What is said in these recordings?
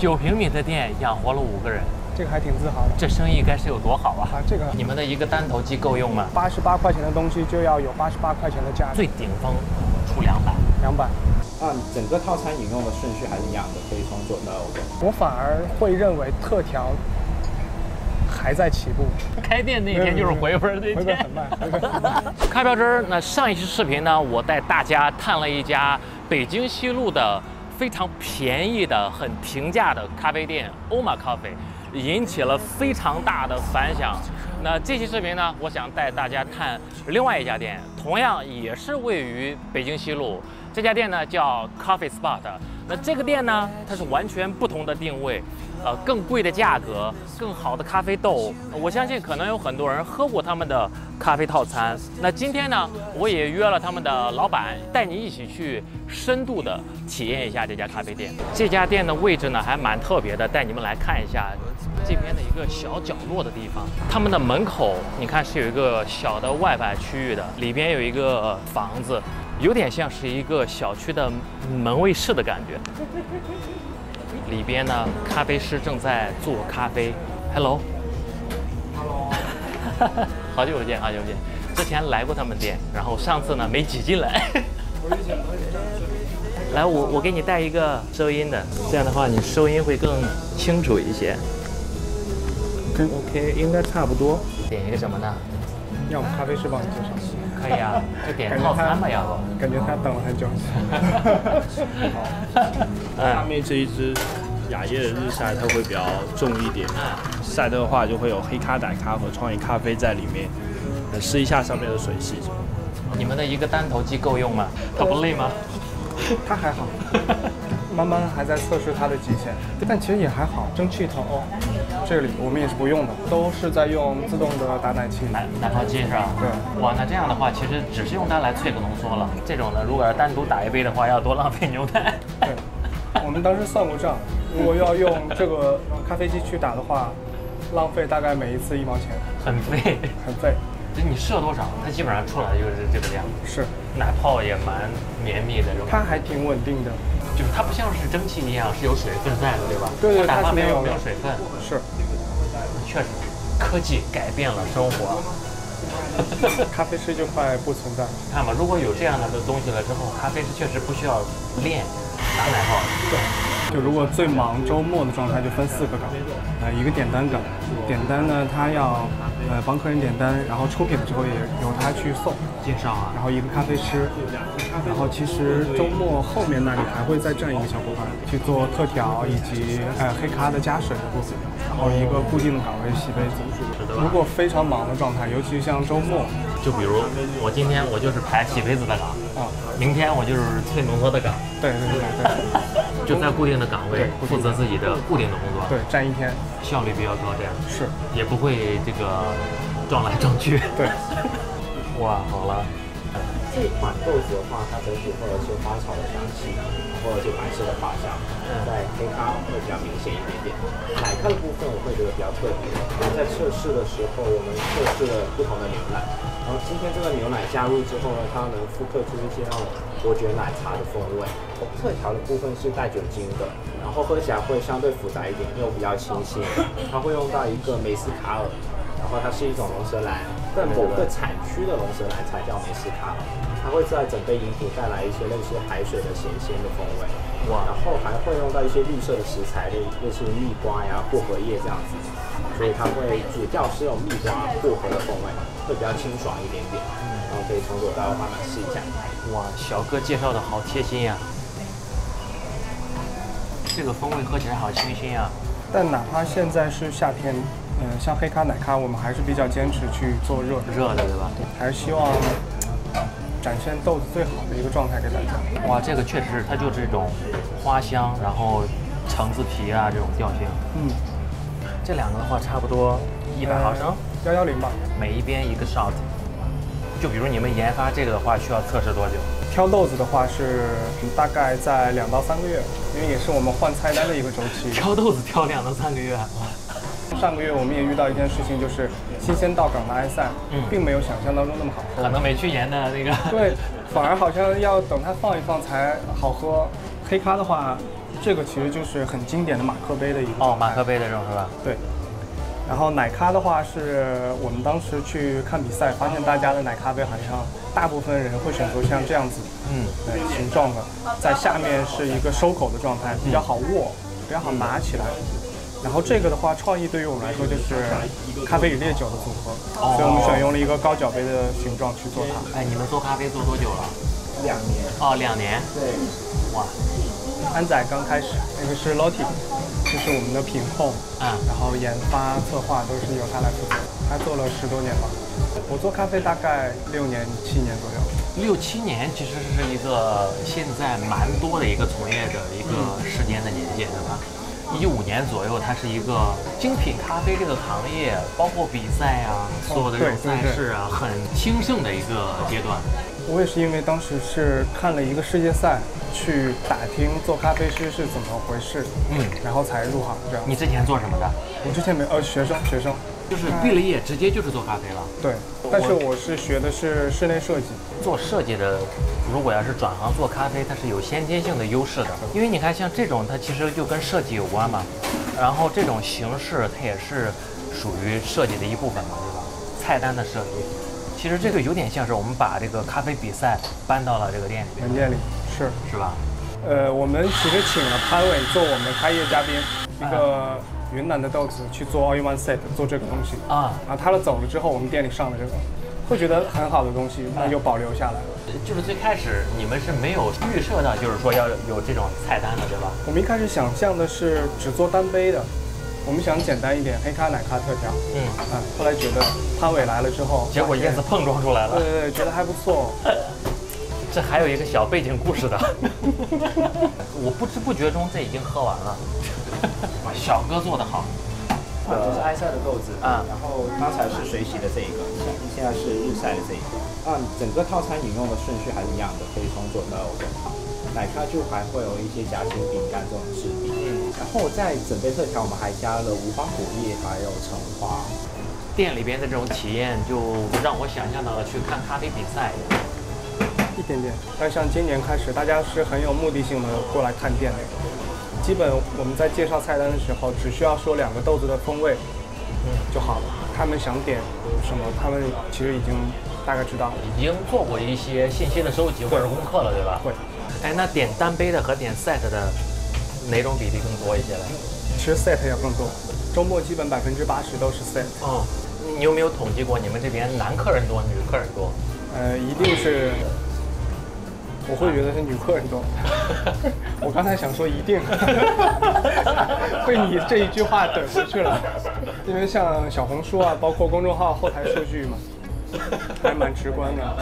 9平米的店养活了5个人， 这个还挺自豪的。 这生意该是有多好啊！ 这个你们的一个单头机够用吗 ？88块钱的东西就要有88块钱的价值。 最顶峰出200。 整个套餐引用的顺序还是一样的，可以从左到右。 我反而会认为特调还在起步。 开店那天就是回本那天， 回本很慢。 咖标汁，那上一期视频呢，我带大家探了一家北京西路的非常便宜的、很平价的咖啡店欧玛咖啡，引起了非常大的反响。那这期视频呢，我想带大家探另外一家店，同样也是位于北京西路。这家店呢叫 Coffee Spot。那这个店呢，它是完全不同的定位，更贵的价格，更好的咖啡豆。我相信可能有很多人喝过他们的咖啡套餐。那今天呢，我也约了他们的老板，带你一起去深度的体验一下这家咖啡店。这家店的位置呢还蛮特别的，带你们来看一下这边的一个小角落的地方。他们的门口你看是有一个小的外摆区域的，里边有一个房子，有点像是一个小区的门卫室的感觉。里边呢，咖啡师正在做咖啡。Hello， 好久不见，好久不见。之前来过他们店，然后上次呢没挤进来。来，我给你带一个收音的，这样的话你收音会更清楚一些。 OK， 应该差不多。 点一个什么呢？ 要我们咖啡师帮你介绍。 可以啊，就点套餐吧，要不？ 感觉他等了很久。 下面这一支雅叶的日晒特会比较重一点，晒的话就会有黑咖、奶咖和创意咖啡在里面。试一下上面的水系。 你们的一个单头机够用吗？它不累吗？ 它还好，慢慢还在测试它的极限，但其实也还好。蒸汽头这里我们也是不用的，都是在用自动的打奶器。 奶泡机是吧？ 对。 哇，那这样的话，其实只是用它来萃个浓缩了。这种呢，如果要单独打一杯的话，要多浪费牛奶。 对，我们当时算过账，如果要用这个咖啡机去打的话，浪费大概每一次1毛钱。 很费， 很费。 你设多少，它基本上出来就是这个量。 是。 奶泡也蛮绵密的， 它还挺稳定的。 就是它不像是蒸汽一样是有水分在的，对吧？ 对， 打发没有水分。 是。 确实，科技改变了生活。 咖啡师就快不存在。 看吧，如果有这样的东西了之后，咖啡师确实不需要练打奶泡。 对。就如果最忙周末的状态，就分4个岗，一个点单岗，点单呢，他要帮客人点单，然后出品的时候也由他去送介绍啊， 然后一个咖啡师，然后其实周末后面那里还会再站一个小伙伴去做特调以及黑咖的加水的部分，然后一个固定的岗位洗杯子。如果非常忙的状态，尤其像周末， 就比如我今天我就是排洗杯子的岗啊，明天我就是萃浓缩的岗， 对。 就在固定的岗位负责自己的固定的工作， 对，站1天， 效率比较高，这样是， 也不会这个撞来撞去。 对， 哇，好了。 这款豆子的话，它整体会有一些花草的香气，或者是白色的花香，在黑咖会比较明显一点点。奶咖的部分我会觉得比较特别，在测试的时候，我们测试了不同的牛奶，然后今天这个牛奶加入之后呢，它能复刻出一些那种伯爵奶茶的风味。特调的部分是带酒精的，然后喝起来会相对复杂一点，又比较清新。它会用到一个梅斯卡尔，然后它是一种龙舌兰，在某个产区的龙舌兰才叫梅斯卡尔。它会在整杯饮品带来一些类似海水的咸鲜的风味，哇！然后还会用到一些绿色的食材，类似蜜瓜呀、薄荷叶这样子，所以它会主调是有蜜瓜、薄荷的风味，会比较清爽一点点。然后可以从左到右慢慢试一下。 哇，小哥介绍的好贴心呀！这个风味喝起来好清新啊！ 但哪怕现在是夏天，像黑咖、奶咖，我们还是比较坚持去做热的，对吧？ 对，还是希望展现豆子最好的一个状态给大家。 哇，这个确实它就是这种花香，然后橙子皮啊这种调性。这两个的话差不多100毫升 ，110吧， 每一边一个 shot。就比如你们研发这个的话，需要测试多久？ 挑豆子的话是大概在2到3个月，因为也是我们换菜单的一个周期。 挑豆子挑2到3个月。 上个月我们也遇到一件事情，就是新鲜到港的埃塞，并没有想象当中那么好喝， 可能没去盐的那个。 对，反而好像要等它放一放才好喝。黑咖的话， 这个其实就是很经典的马克杯的一个哦，马克杯的这种是吧？ 对。然后奶咖的话，是我们当时去看比赛，发现大家的奶咖杯好像大部分人会选择像这样子，形状的，在下面是一个收口的状态，比较好握，比较好拿起来。然后这个的话，创意对于我们来说就是咖啡与烈酒的组合，所以我们选用了一个高脚杯的形状去做它。 哎，你们做咖啡做多久了 2年。 哦，2年。 对。 哇， 安仔刚开始，那个是 Lottie， 就是我们的品控，然后研发策划都是由他来负责，他做了10多年吧。我做咖啡大概6年7年左右。 6、7年其实是一个现在蛮多的一个从业者一个时间的年限，对吧？15年左右，它是一个精品咖啡这个行业，包括比赛啊，所有的这种赛事啊，很兴盛的一个阶段。 我也是因为当时是看了一个世界赛，去打听做咖啡师是怎么回事，然后才入行这样。 你之前做什么的？ 我之前没学生， 就是毕了业直接就是做咖啡了。 对，但是我是学的是室内设计。 做设计的，如果要是转行做咖啡，它是有先天性的优势的，因为你看像这种，它其实就跟设计有关嘛。然后这种形式它也是属于设计的一部分嘛，对吧？菜单的设计，其实这个有点像是我们把这个咖啡比赛搬到了这个店里面。 门店里是吧？ 我们其实请了潘伟做我们的开业嘉宾，一个云南的豆子去做 All in One Set 做这个东西然后他走了之后，我们店里上了这个，会觉得很好的东西，那就保留下来了。 就是最开始你们是没有预设到，就是说要有这种菜单的，对吧？ 我们一开始想象的是只做单杯的，我们想简单一点，黑咖、奶咖特调。后来觉得潘伟来了之后， 结果叶子碰撞出来了。 对，觉得还不错。 这还有一个小背景故事的，我不知不觉中这已经喝完了。小哥做得好。 这是埃塞的豆子然后刚才是水洗的这一个，现在是日晒的这一个。整个套餐饮用的顺序还是一样的，可以从左到右。奶咖就还会有一些夹心饼干这种质地，然后在整杯特调我们还加了无花果叶还有橙花。 店里边的这种体验就让我想象到了去看咖啡比赛。 一点点，但像今年开始，大家是很有目的性的过来看店的。基本我们在介绍菜单的时候，只需要说2个豆子的风味，就好了。他们想点什么，他们其实已经大概知道了， 已经做过一些信息的收集或者功课了，对吧？ 会。 哎，那点单杯的和点 set 的哪种比例更多一些呢？ 其实 set 要更多，周末基本80%都是 set。 你有没有统计过你们这边男客人多，女客人多？ 一定是。我会觉得是女客人多。我刚才想说一定，被你这一句话怼回去了。因为像小红书啊，包括公众号后台数据嘛，还蛮直观的。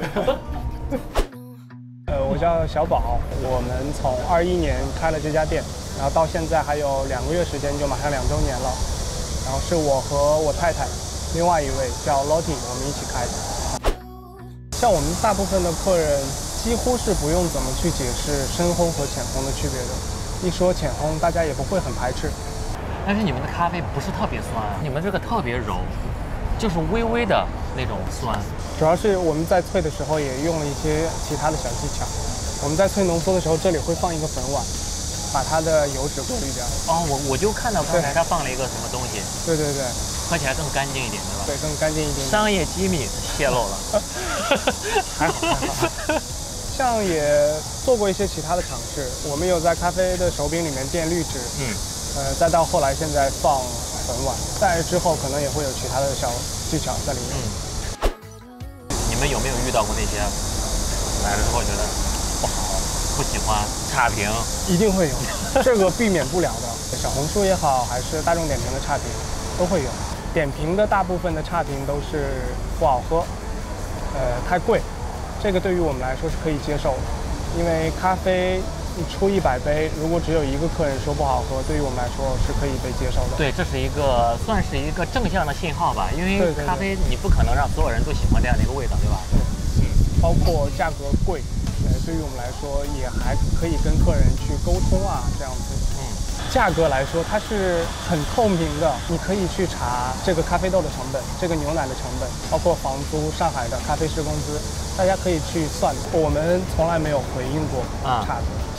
我叫小宝，我们从21年开了这家店，然后到现在还有2个月时间，就马上2周年了。然后是我和我太太，另外一位叫 Lottie， 我们一起开的。像我们大部分的客人，几乎是不用怎么去解释深烘和浅烘的区别的。一说浅烘，大家也不会很排斥。 但是你们的咖啡不是特别酸，你们这个特别柔，就是微微的那种酸。 主要是我们在萃的时候也用了一些其他的小技巧。我们在萃浓缩的时候，这里会放一个粉碗，把它的油脂过滤掉。 我就看到刚才他放了一个什么东西。 对， 喝起来更干净一点，对吧？ 对，更干净一点。 商业机密泄露了。 还好。像也做过一些其他的尝试，我们有在咖啡的手柄里面垫滤纸，再到后来现在放粉碗，再之后可能也会有其他的小技巧在里面。 你们有没有遇到过那些来了之后觉得不好、不喜欢、差评？ 一定会有，这个避免不了的。小红书也好，还是大众点评的差评，都会有。点评的大部分的差评都是不好喝，太贵。这个对于我们来说是可以接受的，因为咖啡你出100杯，如果只有1个客人说不好喝，对于我们来说是可以被接受的。 对，这是一个算是一个正向的信号吧，因为咖啡你不可能让所有人都喜欢这样的一个味道，对吧？ 包括价格贵，对于我们来说也还可以跟客人去沟通啊，这样子。价格来说，它是很透明的，你可以去查这个咖啡豆的成本，这个牛奶的成本，包括房租、上海的咖啡师工资，大家可以去算。我们从来没有回应过差格。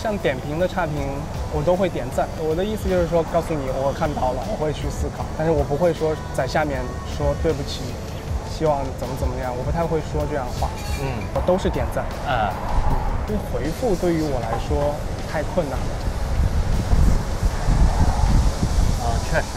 像点评的差评，我都会点赞。我的意思就是说，告诉你我看到了，我会去思考，但是我不会说在下面说对不起，希望怎么样，我不太会说这样的话。我都是点赞。因为回复对于我来说太困难了。 确实。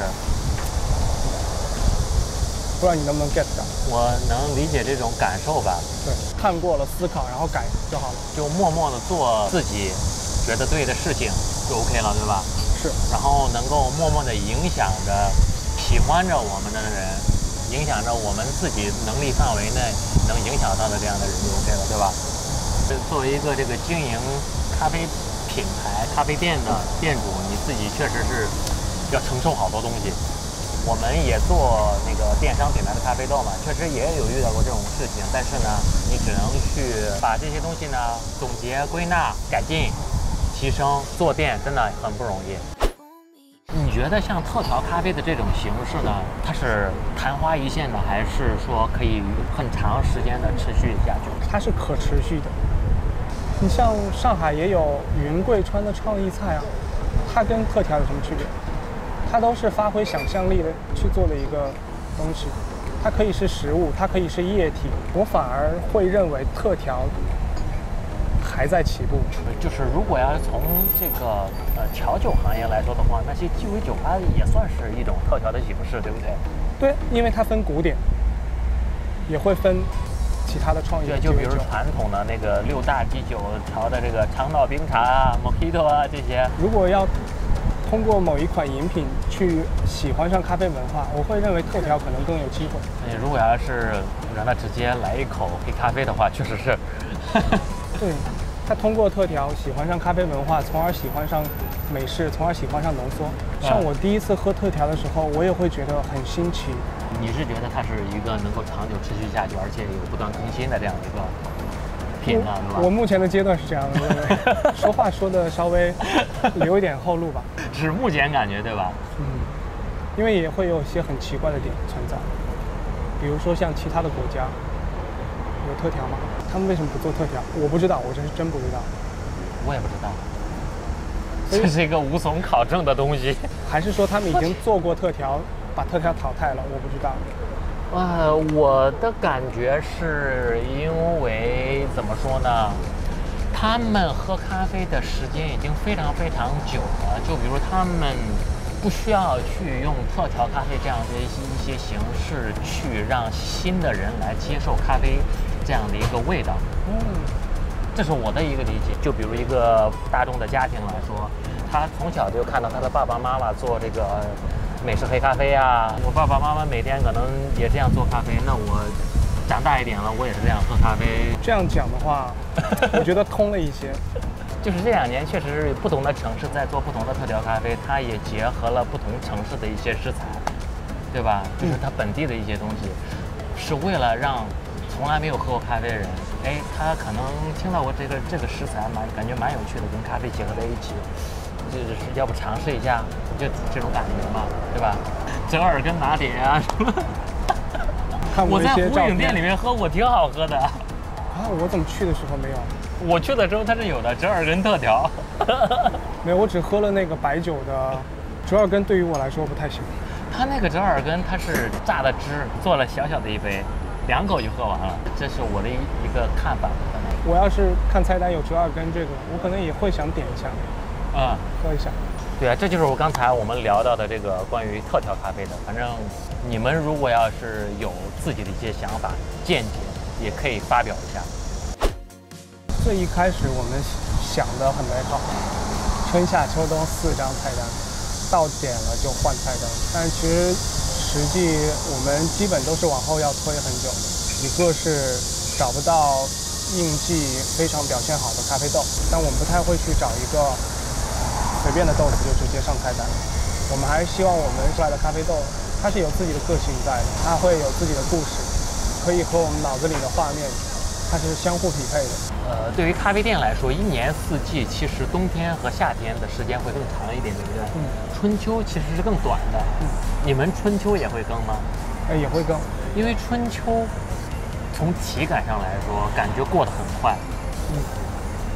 不知道你能不能 get 到？ 我能理解这种感受吧。 对，看过了思考，然后改就好了。 就默默的做自己觉得对的事情，就 OK 了，对吧？ 是。 然后能够默默的影响着喜欢着我们的人，影响着我们自己能力范围内能影响到的这样的人就 OK 了，对吧？作为一个这个经营咖啡品牌、咖啡店的店主，你自己确实是要承受好多东西。我们也做那个电商品牌的咖啡豆嘛，确实也有遇到过这种事情，但是呢，你只能去把这些东西呢总结、归纳、改进、提升。做店真的很不容易。你觉得像特调咖啡的这种形式呢，它是昙花一现的，还是说可以很长时间的持续下去？ 它是可持续的。你像上海也有云贵川的创意菜啊，它跟特调有什么区别？它都是发挥想象力的去做的一个东西，它可以是食物，它可以是液体。我反而会认为特调还在起步。 就是如果要是从这个调酒行业来说的话，那些鸡尾酒它也算是一种特调的形式，对不对？ 对，因为它分古典，也会分其他的创意。 对，就比如传统的那个6大基酒调的这个长岛冰茶啊、Mojito 啊这些。 如果要通过某一款饮品去喜欢上咖啡文化，我会认为特调可能更有机会。 如果要是让他直接来一口黑咖啡的话，确实是。 对，他通过特调喜欢上咖啡文化，从而喜欢上美式，从而喜欢上浓缩。像我第一次喝特调的时候，我也会觉得很新奇。 你是觉得它是一个能够长久持续下去，而且有不断更新的这样一个品呢，对吧？ 我目前的阶段是这样的，对说话说的稍微留一点后路吧。 是目前感觉，对吧？ 因为也会有一些很奇怪的点存在，比如说像其他的国家有特调吗？他们为什么不做特调？我不知道，我这是真不知道。 我也不知道，这是一个无从考证的东西。 还是说他们已经做过特调，把特调淘汰了？我不知道。 我的感觉是因为怎么说呢？他们喝咖啡的时间已经非常非常久了，就比如他们不需要去用特调咖啡这样的一些形式去让新的人来接受咖啡这样的一个味道。这是我的一个理解。就比如一个大众的家庭来说，他从小就看到他的爸爸妈妈做这个美式黑咖啡啊，我爸爸妈妈每天可能也这样做咖啡，那我长大一点了，我也是这样喝咖啡。 这样讲的话，我觉得通了一些。 就是这2年确实是不同的城市在做不同的特调咖啡，它也结合了不同城市的一些食材，对吧？就是它本地的一些东西，是为了让从来没有喝过咖啡的人，他可能听到我这个食材感觉蛮有趣的，跟咖啡结合在一起，就是要不尝试一下，就这种感觉嘛，对吧？折耳根拿铁啊什么。我在湖影店里面喝过，挺好喝的。 我怎么去的时候没有？ 我去的时候它是有的，折耳根特调。 没有，我只喝了那个白酒的折耳根，对于我来说不太行。 它那个折耳根它是榨的汁，做了小小的一杯，2口就喝完了。这是我的一个看法。 我要是看菜单有折耳根这个，我可能也会想点一下，喝一下。 对啊，这就是刚才我们聊到的这个关于特调咖啡的。反正你们如果要是有自己的一些想法、见解，也可以发表一下。 最一开始我们想的很美好，春夏秋冬4张菜单，到点了就换菜单。但其实实际我们基本都是往后要推很久的。一个是找不到应季非常表现好的咖啡豆，但我们不太会去找一个随便的豆子就直接上菜单。我们还是希望我们出来的咖啡豆，它是有自己的个性在的，它会有自己的故事，可以和我们脑子里的画面，它是相互匹配的。 对于咖啡店来说，1年4季，其实冬天和夏天的时间会更长一点，对不对？春秋其实是更短的。你们春秋也会更吗？ 也会更， 因为春秋从体感上来说，感觉过得很快。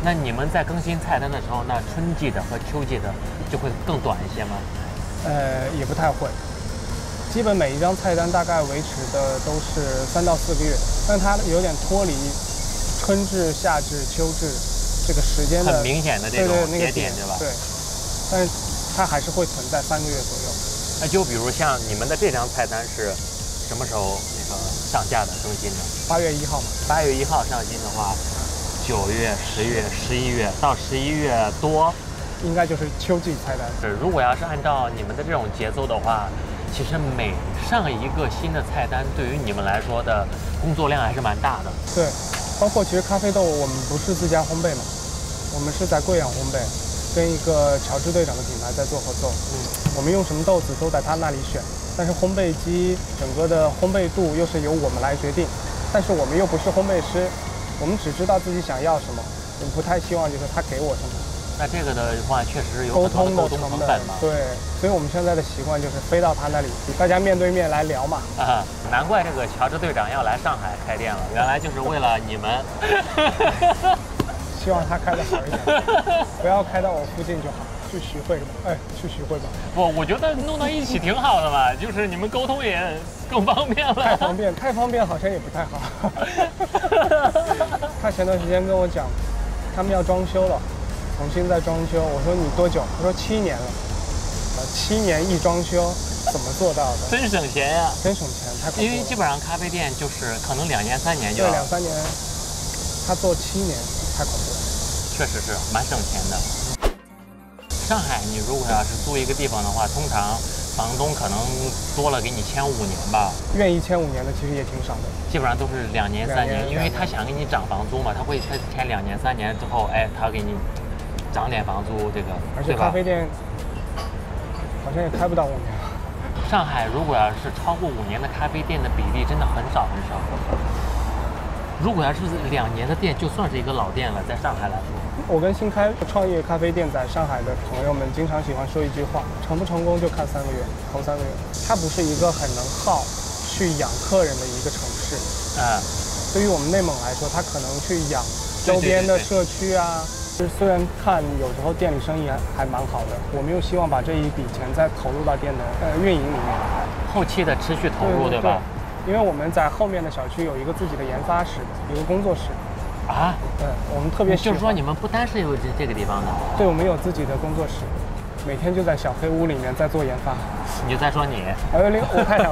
那你们在更新菜单的时候，那春季的和秋季的就会更短一些吗？ 也不太会，基本每一张菜单大概维持的都是3到4个月，但它有点脱离春至、夏至、秋至这个时间的很明显的这种节点，对吧？ 对，但是它还是会存在3个月左右。 那就比如像你们的这张菜单是什么时候那个上架的更新的 ？8月1号嘛。 8月1号上新的话，9月、10月、11月到11月多， 应该就是秋季菜单。 如果要是按照你们的这种节奏的话，其实每上一个新的菜单，对于你们来说的工作量还是蛮大的。 对，包括其实咖啡豆我们不是自家烘焙嘛，我们是在贵阳烘焙，跟一个乔治队长的品牌在做合作。我们用什么豆子都在他那里选，但是烘焙机整个的烘焙度又是由我们来决定，但是我们又不是烘焙师，我们只知道自己想要什么，我们不太希望就是他给我什么。 那这个的话，确实有沟很多的沟通的成通成本嘛。 对，所以我们现在的习惯就是飞到他那里，大家面对面来聊嘛。 啊，难怪这个乔治队长要来上海开店了，原来就是为了你们。 希望他开得好一点，不要开到我附近就好。去徐汇吧，去徐汇吧。 不，我觉得弄到一起挺好的嘛，就是你们沟通也更方便了。 太方便好像也不太好。他前段时间跟我讲，他们要装修了，重新再装修。我说你多久？他说7年了。7年一装修，怎么做到的？ 真省钱呀！ 真省钱，太恐怖了。 因为基本上咖啡店就是可能2年3年就要。 对，2、3年，他做7年，太恐怖了。 确实是蛮省钱的。上海，你如果要是租一个地方的话，通常房东可能多了给你签5年吧。 愿意签5年的其实也挺少的， 基本上都是2年3年，因为他想给你涨房租嘛，他签2年3年之后，他给你涨点房租，这个。 而且咖啡店好像也开不到5年。 上海如果要是超过5年的咖啡店的比例真的很少很少。如果要是2年的店，就算是一个老店了，在上海来说。 我跟新开创业咖啡店在上海的朋友们经常喜欢说一句话：成不成功就看3个月，头3个月。它不是一个很能耗去养客人的一个城市。对于我们内蒙来说，它可能去养周边的社区啊。就是虽然看有时候店里生意还蛮好的，我们又希望把这一笔钱再投入到店的运营里面， 后期的持续投入，对吧？ 因为我们在后面的小区有一个自己的研发室，一个工作室。 啊， 对，我们特别喜欢。 就是说你们不单是有这个地方的。对， 我们有自己的工作室，每天就在小黑屋里面在做研发。 你就在说你？ 我太太。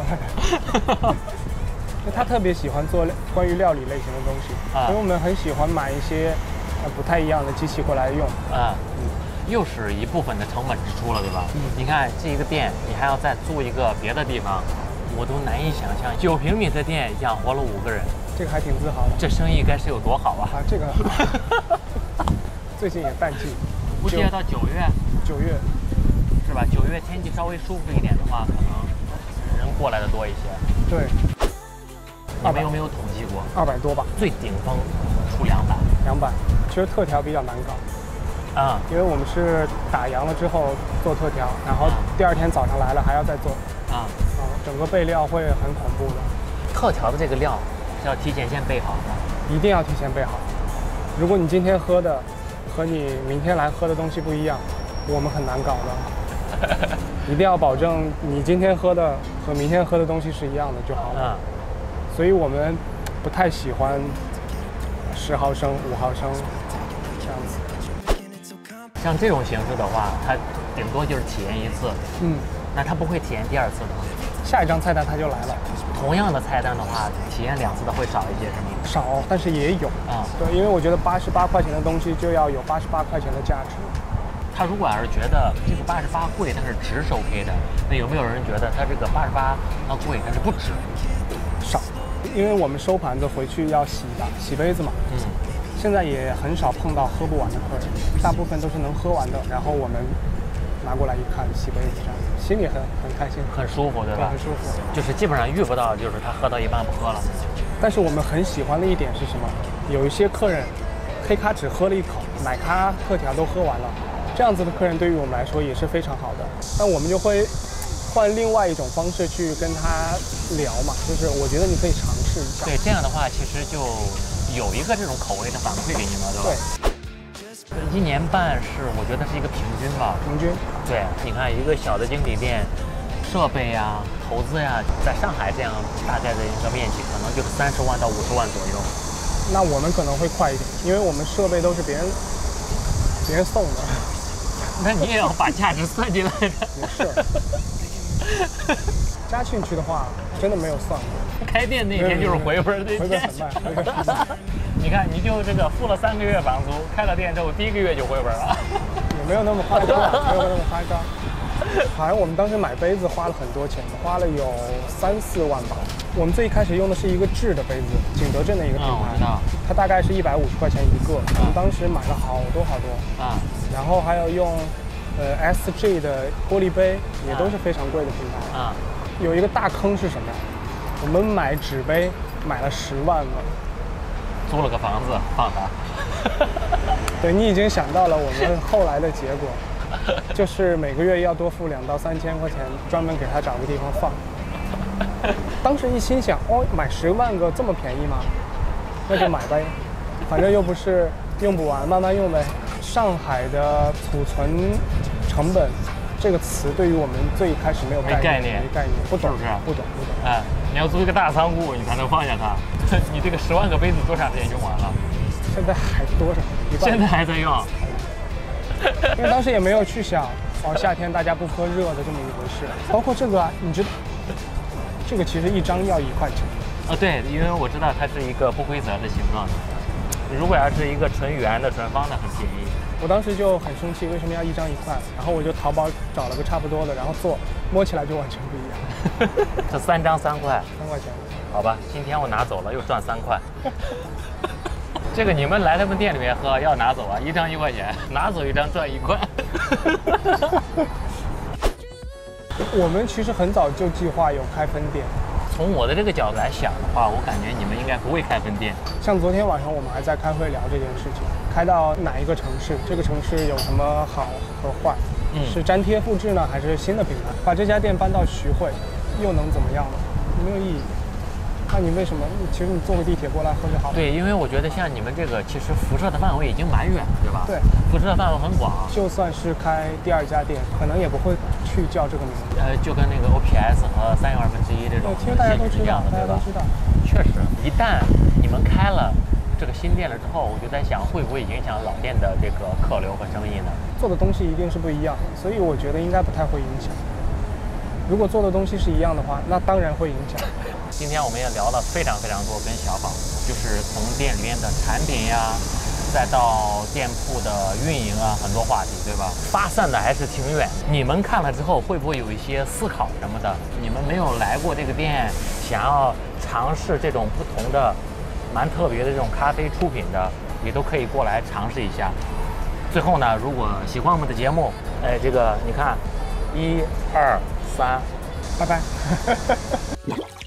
他特别喜欢做关于料理类型的东西，所以我们很喜欢买一些不太一样的机器过来用。 又是一部分的成本支出了，对吧？你看这一个店，你还要再租一个别的地方，我都难以想象9平米的店养活了5个人。 这个还挺自豪的， 这生意该是有多好啊！ 这个最近也淡季， 估计要到9月是吧？9月天气稍微舒服一点的话，可能人过来的多一些。 对， 你们有没有统计过 ？200多吧， 最顶峰出200。 其实特调比较难搞因为我们是打烊了之后做特调，然后第2天早上来了还要再做整个备料会很恐怖的。 特调的这个料要提前先备好的， 一定要提前备好。如果你今天喝的和你明天来喝的东西不一样，我们很难搞的。一定要保证你今天喝的和明天喝的东西是一样的就好了。所以我们不太喜欢10毫升、5毫升这样子。 像这种形式的话，它顶多就是体验1次。那它不会体验第2次的。 下一张菜单它就来了。 同样的菜单的话，体验2次的会少一些，是吗？ 少，但是也有对，因为我觉得88块钱的东西就要有88块钱的价值。 他如果要是觉得这个88贵，但是值是 OK 的，那有没有人觉得他这个88贵，但是不值？ 少，因为我们收盘子回去要洗杯子嘛。现在也很少碰到喝不完的客人，大部分都是能喝完的，然后我们拿过来一看，洗杯子这样子，心里很开心， 很舒服，对吧？ 很舒服， 就是基本上遇不到，就是他喝到一半不喝了。 但是我们很喜欢的一点是什么？有一些客人，黑咖只喝了1口，奶咖特调都喝完了，这样子的客人对于我们来说也是非常好的。那我们就会换另外一种方式去跟他聊嘛，就是我觉得你可以尝试一下。 对，这样的话其实就有一个这种口味的反馈给你们，对吧？ 对。 1年半是我觉得是一个平均吧。 平均。 对，你看一个小的精品店，设备呀、投资呀，在上海这样大概的一个面积，可能就是30万到50万左右。 那我们可能会快一点，因为我们设备都是别人送的。 那你也要把价值算进来的。 也是。加进去的话，真的没有算过。 开店那天就是回本那天。 回本很慢，回本很慢。 你看，你就这个付了3个月房租，开了店之后第1个月就回本了。 也没有那么夸张，没有那么夸张。好像我们当时买杯子花了很多钱，花了有3、4万吧。我们最一开始用的是一个智的杯子，景德镇的一个品牌， 我知道。 它大概是150块钱一个，我们当时买了好多。然后还有用SG 的玻璃杯，也都是非常贵的品牌。有一个大坑是什么？我们买纸杯买了10万个， 租了个房子放它。 对，你已经想到了我们后来的结果，就是每个月要多付2到3千块钱，专门给他找个地方放。当时一心想，买10万个这么便宜吗？那就买呗，反正又不是用不完，慢慢用呗。上海的储存成本这个词对于我们最开始没有概念，不懂， 是不是？ 不懂。 你要租一个大仓库，你才能放下它。你这个10万个杯子多长时间用完了？ 现在还多着， 现在还在用。 因为当时也没有去想，夏天大家不喝热的这么一回事。包括这个，你知道，这个其实1张要1块钱。 对，因为我知道它是一个不规则的形状的。如果要是一个纯圆的、纯方的，很便宜。 我当时就很生气，为什么要1张1块？然后我就淘宝找了个差不多的，然后做，摸起来就完全不一样。 这3张3块 ，3块钱。 好吧，今天我拿走了，又赚3块。这个你们来他们店里面喝要拿走啊，1张1块钱，拿走1张赚1块。 我们其实很早就计划有开分店。 从我的这个角度来想的话，我感觉你们应该不会开分店。 像昨天晚上我们还在开会聊这件事情，开到哪一个城市，这个城市有什么好和坏，是粘贴复制呢，还是新的品牌？把这家店搬到徐汇，又能怎么样呢？没有意义。那你为什么？其实你坐个地铁过来喝就好了。 对，因为我觉得像你们这个，其实辐射的范围已经蛮远，对吧？ 对， 辐射的范围很广。 就算是开第2家店，可能也不会去叫这个名字。就跟那个 OPS 和1/3这种， 其实大家都知道， 对吧？确实，一旦你们开了这个新店了之后，我就在想，会不会影响老店的这个客流和生意呢？ 做的东西一定是不一样的，所以我觉得应该不太会影响。如果做的东西是一样的话，那当然会影响。 今天我们也聊了非常多跟小宝，就是从店里面的产品呀，再到店铺的运营啊，很多话题，对吧？发散的还是挺远。你们看了之后，会不会有一些思考什么的？你们没有来过这个店，想要尝试这种不同的、蛮特别的这种咖啡出品的，也都可以过来尝试一下。最后呢，如果喜欢我们的节目，这个你看，1、2、3， 拜拜。